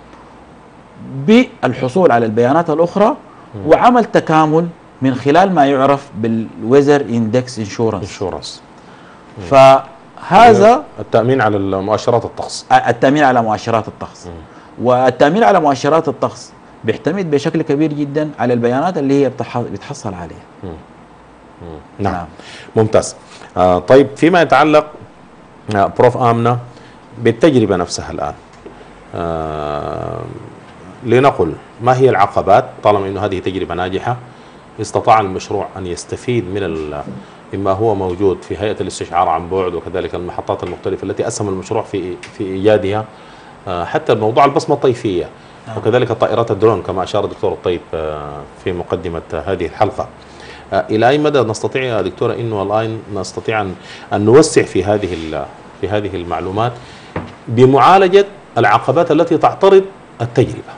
S5: بالحصول على البيانات الأخرى وعمل تكامل من خلال ما يعرف بالويزر اندكس انشورنس. هذا
S1: التأمين على مؤشرات الطقس.
S5: التأمين على مؤشرات الطقس. والتأمين على مؤشرات الطقس بيعتمد بشكل كبير جدا على البيانات اللي هي بتحصل عليها.
S1: مم. مم. نعم. نعم ممتاز. آه طيب فيما يتعلق آه بروف آمنة بالتجربة نفسها الآن، آه لنقل ما هي العقبات طالما أنه هذه تجربة ناجحة استطاع المشروع أن يستفيد من مما هو موجود في هيئة الاستشعار عن بعد وكذلك المحطات المختلفة التي أسهم المشروع في في إيجادها، آه حتى موضوع البصمة الطيفية وكذلك طائرات الدرون كما أشار الدكتور الطيب في مقدمة هذه الحلقة. إلى أي مدى نستطيع يا دكتورة إنه الآن نستطيع أن نوسع في هذه في هذه المعلومات بمعالجة العقبات التي تعترض التجربة؟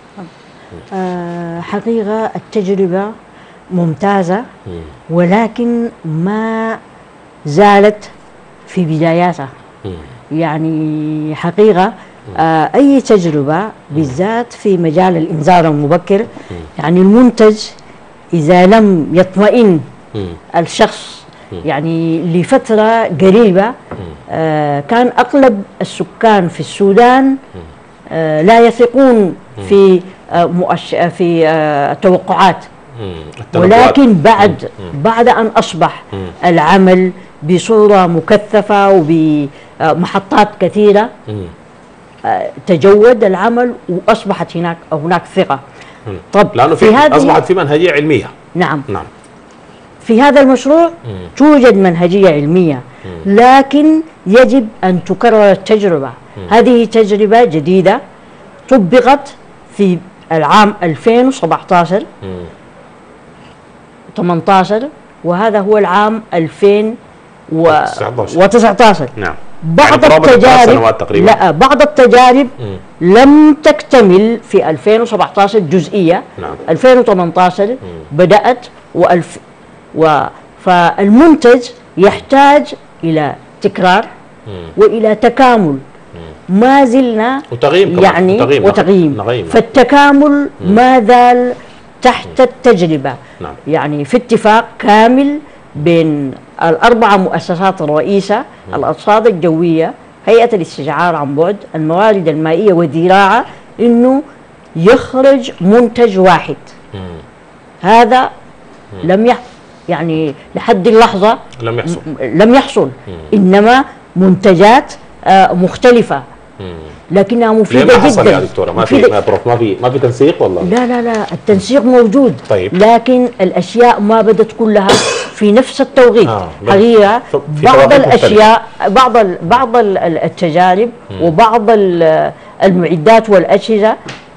S6: أه حقيقة التجربة ممتازة ولكن ما زالت في بداياتها. يعني حقيقة آه أي تجربة بالذات في مجال الإنذار المبكر، يعني المنتج إذا لم يطمئن الشخص يعني لفترة قريبة، آه كان أغلب السكان في السودان آه لا يثقون في آه مؤش في آه التوقعات، ولكن بعد بعد أن أصبح العمل بصورة مكثفة وبمحطات كثيرة تجود العمل وأصبحت هناك هناك ثقة.
S1: طب لأنه في, في هذه أصبحت في منهجية علمية.
S6: نعم
S1: نعم
S6: في هذا المشروع مم. توجد منهجية علمية، مم. لكن يجب أن تكرر التجربة. مم. هذه تجربة جديدة طبقت في العام ألفين وسبعة عشر ثمانية عشر وهذا هو العام ألفين وتسعة عشر.
S1: نعم
S6: بعض يعني التجارب لا بعض التجارب مم. لم تكتمل في ألفين وسبعة عشر جزئية.
S1: نعم.
S6: ألفين وثمانية عشر مم. بدأت وألف و فالمنتج يحتاج إلى تكرار مم. وإلى تكامل. مم. ما زلنا
S1: وتغييم
S6: يعني
S1: وتغييم,
S6: وتغييم.
S1: نغيم.
S6: فالتكامل مم. ما زال تحت مم. التجربة.
S1: نعم.
S6: يعني في اتفاق كامل بين الأربعة مؤسسات الرئيسة، الأرصاد الجوية، هيئة الاستشعار عن بعد، الموارد المائية والزراعة، إنه يخرج منتج واحد. مم. هذا مم. لم يحصل يعني لحد اللحظة
S1: لم يحصل
S6: لم يحصل إنما منتجات آه مختلفة مم. لكنها مفيدة جدا.
S1: ليه ما حصل يا دكتورة؟ ما في ما بروف ما في ما في تنسيق والله؟
S6: لا لا لا التنسيق موجود.
S1: طيب.
S6: لكن الأشياء ما بدت كلها في نفس التوقيت. آه حقيقة بعض الأشياء بعض ال بعض التجارب مم. وبعض المعدات والأجهزة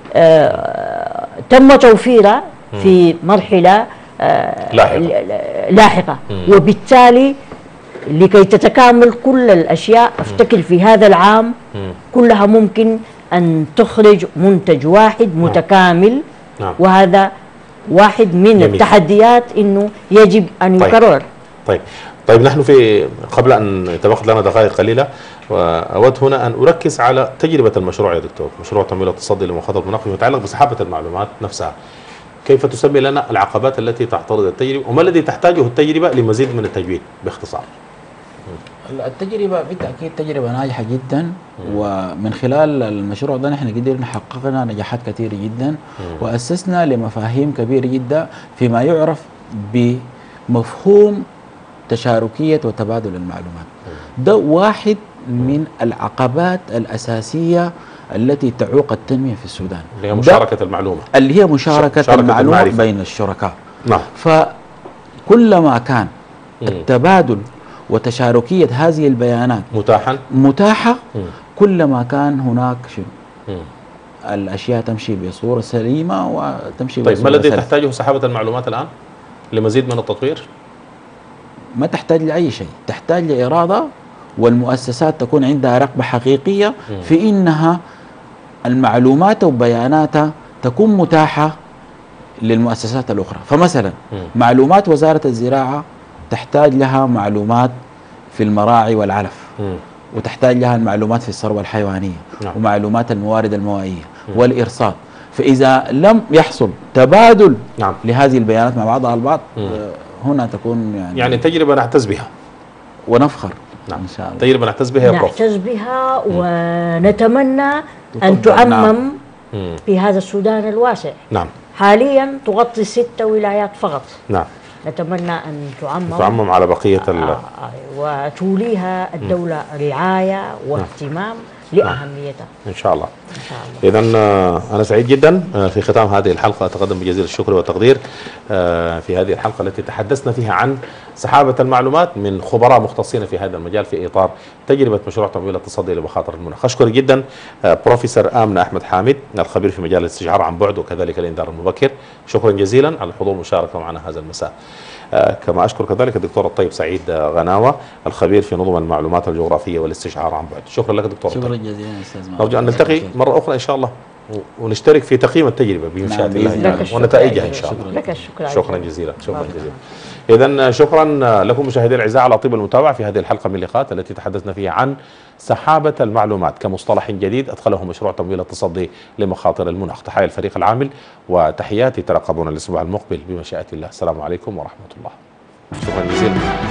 S6: آه تم توفيرها مم. في مرحلة آه
S1: لاحقة,
S6: لاحقة. وبالتالي لكي تتكامل كل الأشياء أفتكر في هذا العام مم. كلها ممكن أن تخرج منتج واحد متكامل. نعم. وهذا واحد من جميل. التحديات إنه يجب أن
S1: طيب.
S6: يكرر.
S1: طيب طيب نحن في قبل أن يتبقى لنا دقائق قليلة وأود هنا أن أركز على تجربة المشروع يا دكتور، مشروع تمويل التصدي لمخاطر المناخ المتعلق بسحابة المعلومات نفسها. كيف تسمي لنا العقبات التي تعترض التجربة وما الذي تحتاجه التجربة لمزيد من التجويد باختصار؟
S5: التجربة بالتأكيد تجربة ناجحة جدا، مم. ومن خلال المشروع ده نحن قدرنا حققنا نجاحات كثيرة جدا، مم. وأسسنا لمفاهيم كبيرة جدا فيما يعرف بمفهوم تشاركية وتبادل المعلومات. مم. ده واحد من العقبات الأساسية التي تعوق التنمية في السودان،
S1: اللي هي مشاركة المعلومة
S5: اللي هي مشاركة, مشاركة المعلومة المعرفة. بين الشركاء.
S1: نعم.
S5: فكلما كان مم. التبادل وتشاركية هذه البيانات
S1: متاحا
S5: متاحة مم. كلما كان هناك شيء الأشياء تمشي بصورة سليمة وتمشي
S1: طيب بصورة ما الذي تحتاجه سحابة المعلومات الآن لمزيد من التطوير؟
S5: ما تحتاج لأي شيء، تحتاج لإرادة والمؤسسات تكون عندها رغبة حقيقية مم. في إنها المعلومات وبياناتها تكون متاحة للمؤسسات الأخرى. فمثلا مم. معلومات وزارة الزراعة تحتاج لها معلومات في المراعي والعلف، مم. وتحتاج لها المعلومات في الثروة الحيوانية، نعم. ومعلومات الموارد المائية والإرصاد. فإذا لم يحصل تبادل نعم. لهذه البيانات مع بعضها البعض، مم. هنا تكون يعني
S1: يعني تجربة نعتز بها
S5: ونفخر
S1: نعم.
S5: إن شاء الله.
S1: تجربة نعتز بها يا بروف.
S6: نعتز بها ونتمنى أن تعمم في هذا السودان الواسع.
S1: نعم.
S6: حاليا تغطي ست ولايات فقط.
S1: نعم.
S6: نتمنى أن تعمم
S1: تعمم على بقية ال
S6: آه وتوليها الدولة رعاية واهتمام لأهميتها.
S1: إن شاء الله.
S6: إن شاء الله.
S1: إذن أنا سعيد جدا في ختام هذه الحلقة، أتقدم بجزيل الشكر والتقدير في هذه الحلقة التي تحدثنا فيها عن سحابة المعلومات من خبراء مختصين في هذا المجال في إطار تجربة مشروع تمويل التصدي لمخاطر المناخ. أشكر جدا بروفيسور آمنة أحمد حامد الخبير في مجال الاستشعار عن بعد وكذلك الإنذار المبكر، شكرا جزيلا على الحضور والمشاركة معنا هذا المساء. كما أشكر كذلك الدكتور الطيب سعيد غناوة الخبير في نظم المعلومات الجغرافية والاستشعار عن بعد. شكرا لك دكتور
S5: شكرا
S1: الطيب.
S5: جزيلا أستاذ محمد.
S1: نرجو أن نلتقي مرة أخرى إن شاء الله ونشترك في تقييم التجربة بمشيئة
S5: نعم
S1: الله
S5: بإذن
S1: تعالى ونتائجها إن شاء الله.
S6: لك الشكر.
S1: شكرا جزيلا. شكرا جزيلا. إذا شكرا لكم مشاهدي الأعزاء على طيب المتابعة في هذه الحلقة من اللقاءات التي تحدثنا فيها عن سحابة المعلومات كمصطلح جديد أدخله مشروع تمويل التصدي لمخاطر المناخ. تحية الفريق العامل وتحياتي، ترقبونا الأسبوع المقبل بمشيئة الله. السلام عليكم ورحمة الله. شكرا جزيلا.